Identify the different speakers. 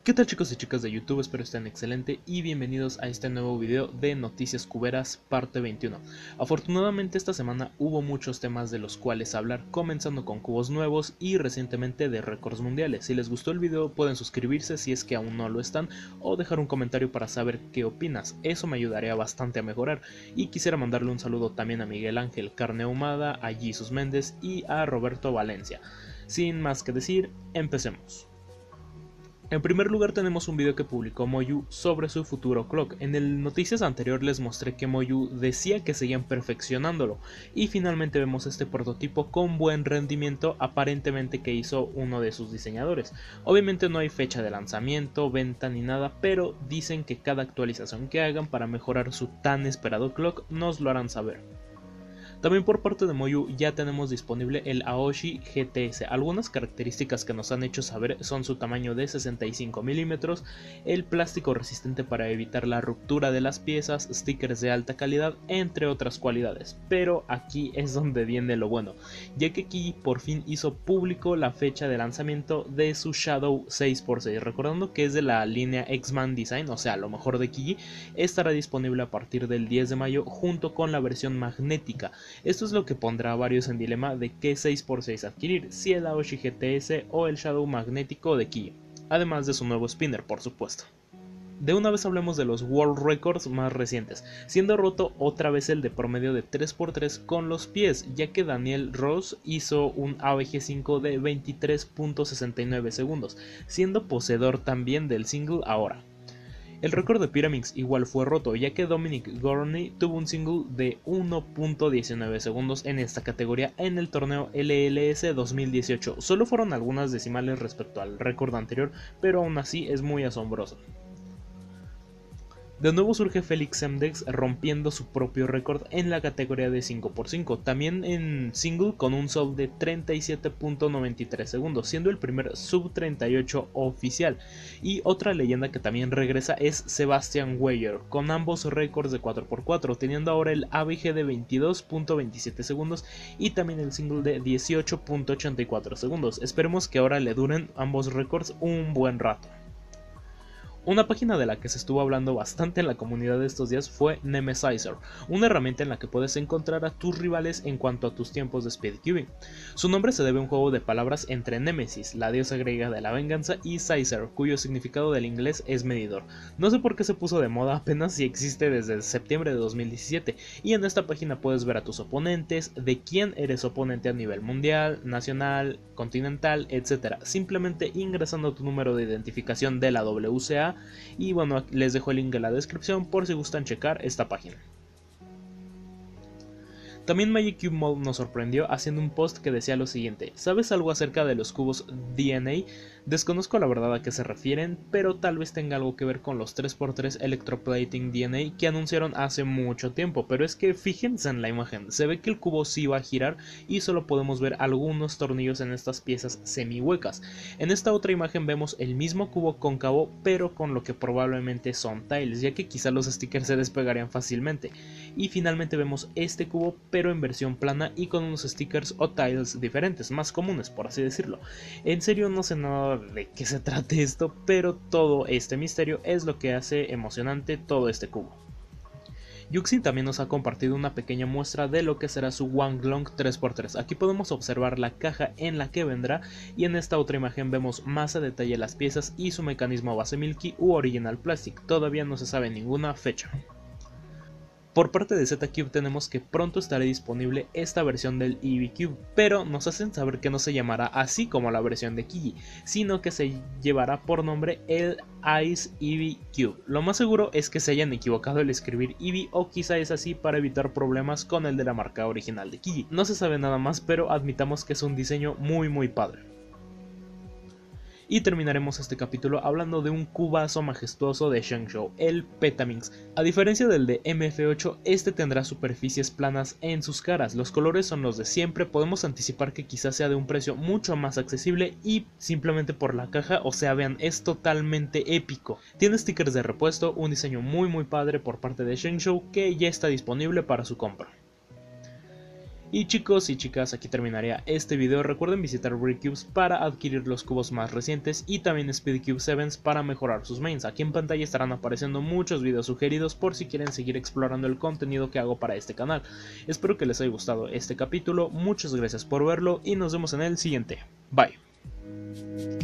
Speaker 1: ¿Qué tal chicos y chicas de YouTube? Espero estén excelente y bienvenidos a este nuevo video de Noticias Cuberas parte 21. Afortunadamente esta semana hubo muchos temas de los cuales hablar, comenzando con cubos nuevos y recientemente de récords mundiales. Si les gustó el video pueden suscribirse si es que aún no lo están o dejar un comentario para saber qué opinas, eso me ayudaría bastante a mejorar. Y quisiera mandarle un saludo también a Miguel Ángel Carne Ahumada, a Jesus Méndez y a Roberto Valencia. Sin más que decir, empecemos. En primer lugar tenemos un video que publicó Moyu sobre su futuro clock. En el noticias anterior les mostré que Moyu decía que seguían perfeccionándolo y finalmente vemos este prototipo con buen rendimiento aparentemente que hizo uno de sus diseñadores. Obviamente no hay fecha de lanzamiento, venta ni nada, pero dicen que cada actualización que hagan para mejorar su tan esperado clock nos lo harán saber. También por parte de Moyu ya tenemos disponible el Aoshi GTS. Algunas características que nos han hecho saber son su tamaño de 65 mm, el plástico resistente para evitar la ruptura de las piezas, stickers de alta calidad, entre otras cualidades. Pero aquí es donde viene lo bueno, ya que Kiji por fin hizo público la fecha de lanzamiento de su Shadow 6x6, recordando que es de la línea X-Man Design, o sea lo mejor de Kiji. Estará disponible a partir del 10 de mayo junto con la versión magnética. Esto es lo que pondrá a varios en dilema de qué 6x6 adquirir, si el Aoshi GTS o el Shadow magnético de Kiji, además de su nuevo spinner por supuesto. De una vez hablemos de los World Records más recientes, siendo roto otra vez el de promedio de 3x3 con los pies, ya que Daniel Ross hizo un ABG5 de 23.69 segundos, siendo poseedor también del single ahora. El récord de Pyraminx igual fue roto, ya que Dominic Gorney tuvo un single de 1.19 segundos en esta categoría en el torneo LLS 2018. Solo fueron algunas decimales respecto al récord anterior, pero aún así es muy asombroso. De nuevo surge Felix Semdex rompiendo su propio récord en la categoría de 5x5, también en single con un sub de 37.93 segundos, siendo el primer sub 38 oficial. Y otra leyenda que también regresa es Sebastian Weyer, con ambos récords de 4x4, teniendo ahora el ABG de 22.27 segundos y también el single de 18.84 segundos. Esperemos que ahora le duren ambos récords un buen rato. Una página de la que se estuvo hablando bastante en la comunidad de estos días fue Nemesizer, una herramienta en la que puedes encontrar a tus rivales en cuanto a tus tiempos de speedcubing. Su nombre se debe a un juego de palabras entre Nemesis, la diosa griega de la venganza, y Sizer, cuyo significado del inglés es medidor. No sé por qué se puso de moda apenas si existe desde septiembre de 2017, y en esta página puedes ver a tus oponentes, de quién eres oponente a nivel mundial, nacional, continental, etc. Simplemente ingresando tu número de identificación de la WCA. Y bueno, les dejo el link en la descripción por si gustan checar esta página. También Magic Cube Mode nos sorprendió haciendo un post que decía lo siguiente: ¿sabes algo acerca de los cubos DNA? Desconozco la verdad a qué se refieren, pero tal vez tenga algo que ver con los 3x3 Electroplating DNA que anunciaron hace mucho tiempo, pero es que fíjense en la imagen, se ve que el cubo sí va a girar y solo podemos ver algunos tornillos en estas piezas semi huecas. En esta otra imagen vemos el mismo cubo cóncavo, pero con lo que probablemente son tiles, ya que quizá los stickers se despegarían fácilmente. Y finalmente vemos este cubo, pero en versión plana y con unos stickers o tiles diferentes, más comunes por así decirlo. En serio no sé nada de qué se trate esto, pero todo este misterio es lo que hace emocionante todo este cubo. Yuxin también nos ha compartido una pequeña muestra de lo que será su Wanglong 3x3. Aquí podemos observar la caja en la que vendrá y en esta otra imagen vemos más a detalle las piezas y su mecanismo base Milky u Original Plastic. Todavía no se sabe ninguna fecha. Por parte de Z-Cube tenemos que pronto estará disponible esta versión del Eevee Cube, pero nos hacen saber que no se llamará así como la versión de Kiji, sino que se llevará por nombre el Ice Eevee Cube. Lo más seguro es que se hayan equivocado al escribir Eevee, o quizá es así para evitar problemas con el de la marca original de Kiji. No se sabe nada más, pero admitamos que es un diseño muy padre. Y terminaremos este capítulo hablando de un cubazo majestuoso de Shenzhou, el Petaminx. A diferencia del de MF8, este tendrá superficies planas en sus caras, los colores son los de siempre, podemos anticipar que quizás sea de un precio mucho más accesible y simplemente por la caja, o sea vean, es totalmente épico. Tiene stickers de repuesto, un diseño muy padre por parte de Shenzhou que ya está disponible para su compra. Y chicos y chicas, aquí terminaría este video. Recuerden visitar Raycubes para adquirir los cubos más recientes y también Speedcube 7 para mejorar sus mains. Aquí en pantalla estarán apareciendo muchos videos sugeridos por si quieren seguir explorando el contenido que hago para este canal. Espero que les haya gustado este capítulo, muchas gracias por verlo y nos vemos en el siguiente. Bye.